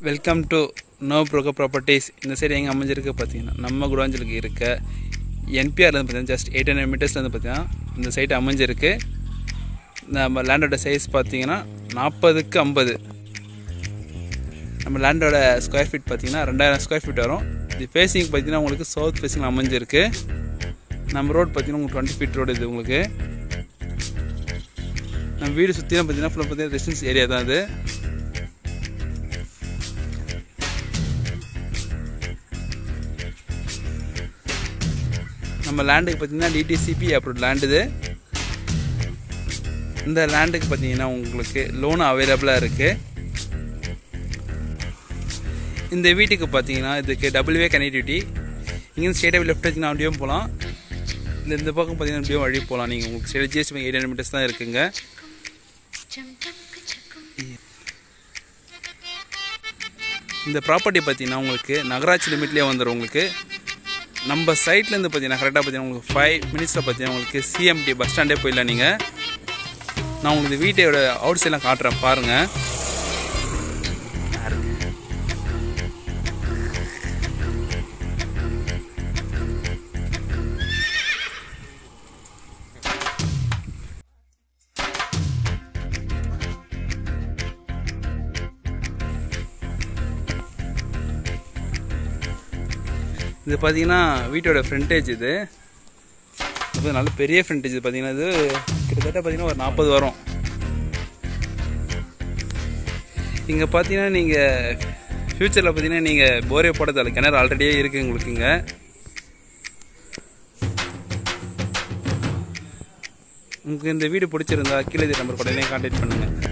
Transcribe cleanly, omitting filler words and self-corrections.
Welcome to nobrokerproperties. இந்த side எங்கே அமைஞ்சிருக்கு பார்த்தீங்கன்னா நம்ம குடுவாஞ்சலுக்கு இருக்க என்பிஆர்லேருந்து பார்த்தீங்கன்னா ஜஸ்ட் 800 மீட்டர்ஸ்லேருந்து பார்த்தீங்கன்னா இந்த சைட்டு அமைஞ்சிருக்கு. நம்ம லேண்டோட சைஸ் பார்த்தீங்கன்னா 40க்கு 50. நம்ம லேண்டோட ஸ்கொயர் ஃபீட் பார்த்தீங்கன்னா 2000 ஸ்கொயர் ஃபீட் வரும். இது ஃபேஸிங் பார்த்தீங்கன்னா உங்களுக்கு சவுத் ஃபேஸிங் அமைஞ்சிருக்கு. நம்ம ரோட் பார்த்தீங்கன்னா உங்களுக்கு 20 ஃபீட் ரோடு. இது உங்களுக்கு நம்ம வீடு சுற்றினா பார்த்தீங்கன்னா ஃபுல்லாக பார்த்தீங்கன்னா ரெசிடென்ஸ் ஏரியா தான். அது நம்ம லேண்டுக்கு பார்த்தீங்கன்னா DTCP அப்ரூவ்ட் லேண்ட். இது இந்த லேண்டுக்கு பார்த்தீங்கன்னா உங்களுக்கு லோன் அவைலபிளாக இருக்குது. இந்த வீட்டுக்கு பார்த்தீங்கன்னா இதுக்கு டபுள்வே கனெக்டிவிட்டி. இங்கேருந்து ஸ்ட்ரெயிட்டாக லெஃப்ட் வச்சிங்கன்னா அப்படியும் போகலாம், இல்லை இந்த பக்கம் பார்த்தீங்கன்னா அப்படியும் வழி போகலாம். நீங்கள் உங்களுக்கு ஸ்ட்ரெயிட் GST 800 மீட்டர்ஸ் தான் இருக்குங்க. இந்த ப்ராப்பர்ட்டி பார்த்தீங்கன்னா உங்களுக்கு நகராட்சி லிமிட்லேயே வந்துடும். உங்களுக்கு நம்ம சைட்லேருந்து பார்த்தீங்கன்னா கரெக்டாக பார்த்தீங்கன்னா உங்களுக்கு 5 மினிட்ஸில் பார்த்தீங்கன்னா உங்களுக்கு CMBT பஸ் ஸ்டாண்டே போயிடலாம். நீங்கள் நான் உங்களுக்கு இந்த வீட்டோட அவுட் சைட்லாம் காட்டுறேன் பாருங்கள். இது பார்த்தீங்கன்னா வீட்டோட ஃப்ரண்டேஜ். இது நல்ல பெரிய ஃப்ரண்டேஜ். இது பார்த்தீங்கன்னா இது கிட்டத்தட்ட பார்த்தீங்கன்னா ஒரு 40 வரும். இங்கே பார்த்தீங்கன்னா நீங்கள் ஃப்யூச்சரில் பார்த்தீங்கன்னா நீங்கள் போரே போடுறதால கிணறு ஆல்ரெடியே இருக்குது உங்களுக்கு. இங்கே உங்களுக்கு இந்த வீடு பிடிச்சிருந்தா கீழே நம்பர் உடனே கான்டாக்ட் பண்ணுங்கள்.